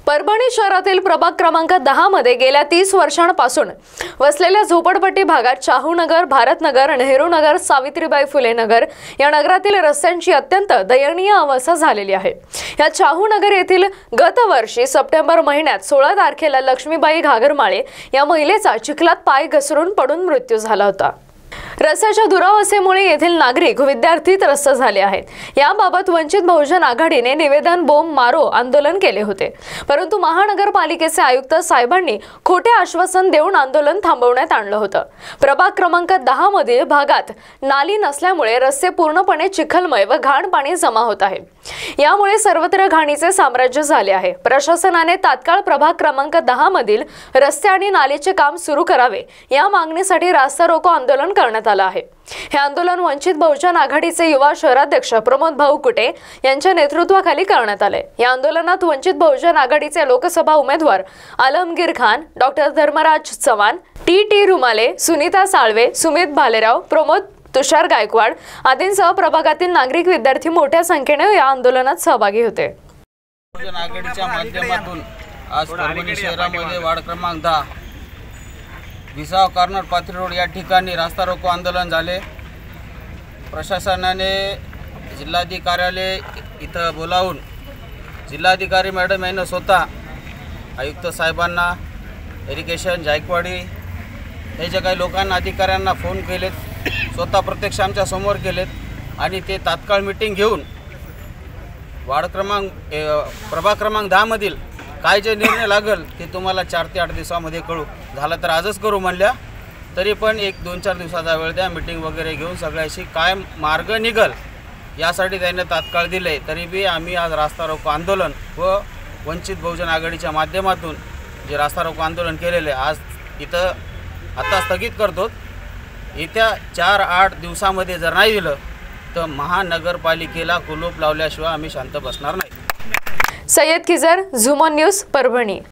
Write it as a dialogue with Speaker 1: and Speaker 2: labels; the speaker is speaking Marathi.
Speaker 1: परभणी शहरातील प्रभाग क्रमांक 10 मध्ये गेल्या 30 वर्षांपासून वसलेल्या झोपडपट्टी भागात चाहूनगर, भारतनगर, नेहरूनगर, सावित्रीबाई फुले नगर या नगरातील रस्त्यांची अत्यंत दयनीय अवस्था झालेली आहे। या चाहूनगर येथील गत वर्षी सप्टेंबर महिन्यात 16 तारखेला लक्ष्मीबाई घागरमाळे या महिलेचा चिखलात पाय घसरून पडून मृत्यू झाला होता। रस्त्याच्या दुरावस्थेमुळे येथील नागरिक विद्यार्थी त्रस्त झाले आहेत। याबाबत वंचित बहुजन आघाडीने निवेदन बोंब मारो आंदोलन केले होते, परंतु महानगरपालिकेचे आयुक्त साहेबांनी खोटे आश्वासन देऊन आंदोलन थांबवण्यात आणलं होतं। प्रभाग क्रमांक 10 मधील भागात नाली नसल्यामुळे रस्ते पूर्णपणे चिखलमय व घाण पाणी जमा होत आहे। यामुळे सर्वत्र घाणीचे साम्राज्य झाले आहे। प्रशासनाने तात्काळ प्रभाग क्रमांक 10 मधील रस्ते आणि नालीचे काम सुरू करावे या मागणीसाठी रास्ता रोको आंदोलन करण्यात आलं आहे। हे आंदोलन वंचित बहुजन आघाडीचे युवा शहराध्यक्ष प्रमोद भाऊ कुटे यांच्या नेतृत्वाखाली करण्यात आले। या आंदोलनात वंचित बहुजन आघाडीचे लोकसभा उमेदवार आलमगीर खान, डॉक्टर धर्मराज चव्हाण, टी रुमाले, सुनीता साळवे, सुमित भालेराव, प्रमोद तुषार गायकवाड आदींसह प्रभागातील नागरिक, विद्यार्थी मोठ्या संख्येने या आंदोलनात सहभागी होते।
Speaker 2: बहुजन आघाडीच्या माध्यमातून आज परभणी शहरामध्ये वार्ड क्रमांक 10 विसाव कॉर्नर पाथरी रोड या ठिकाणी रास्ता रोको आंदोलन झाले। प्रशासनाने जिल्हाधिकारी कार्यालय इथं बोलावून जिल्हाधिकारी मॅडम यांनी स्वतः आयुक्त साहेबांना, इरिगेशन जायकवाडी हे जे काही लोकांना, अधिकाऱ्यांना फोन केलेत, स्वतः प्रत्यक्ष आमच्या समोर केलेत आणि ते तात्काळ मीटिंग घेऊन प्रभाग क्रमांक 10 मधील काय जे निर्णय लागेल ते तुम्हाला 4 ते 8 दिवसामध्ये कळू, झालं तर आजच करू म्हणल्या, तरी पण 1-2-4 दिवसाचा वेळ द्या, मीटिंग वगैरे घेऊन सगळ्याशी काय मार्ग निघल यासाठी त्यांनी तात्काळ दिले। तरी बी आम्ही आज रास्ता रोको आंदोलन व वंचित बहुजन आघाडीच्या माध्यमातून जे रास्ता रोको आंदोलन केलेले आज इथं आता स्थगित करतो। येत्या 4-8 दिवसामध्ये जर नाही दिलं तर महानगरपालिकेला कुलूप लावल्याशिवाय आम्ही शांत बसणार नाही।
Speaker 1: सय्यद खिजर, झुमन न्यूज, परभणी।